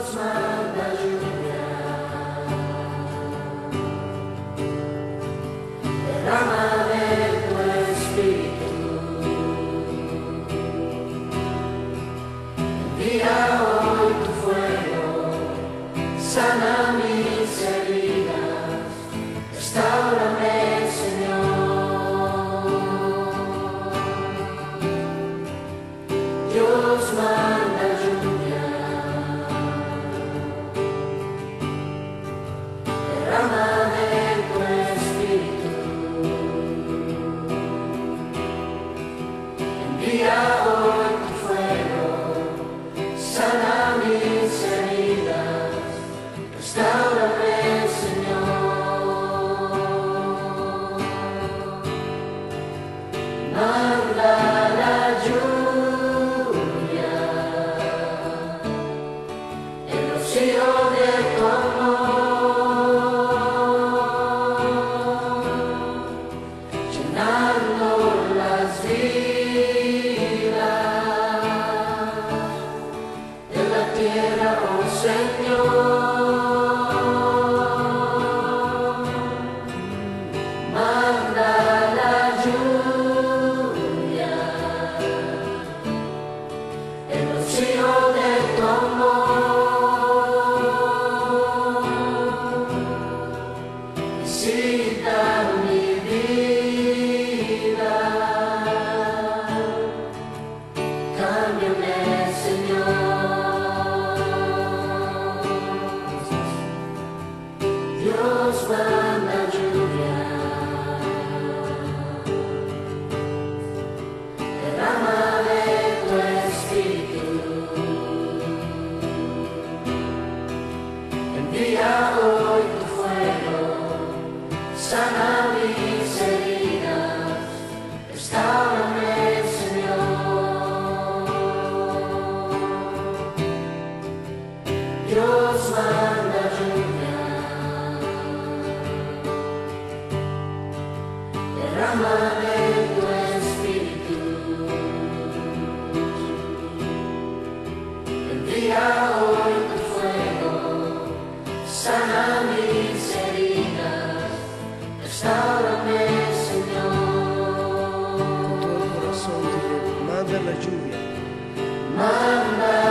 manda lluvia, derrama de tu espíritu, envía hoy tu fuego, sana mis heridas, restáurame, Señor. Dios manda lluvia, derrama de tu espíritu, envía hoy tu fuego, sana mis heridas, restáurame, Señor. Manda la lluvia, el rocío de tu amor, llenando las vidas de la tierra, oh Señor. Manda la lluvia, el rocío de tu amor, visita mi vida, cámbiame, Señor. Dios manda lluvia, derrama de tu espíritu, envía hoy tu fuego, sana mis heridas, restáurame, Señor. Dios manda lluvia, derrama de tu espíritu, envía hoy tu fuego, sana mis heridas, restáurame, Señor. Con todo el corazón dile, manda la lluvia. Manda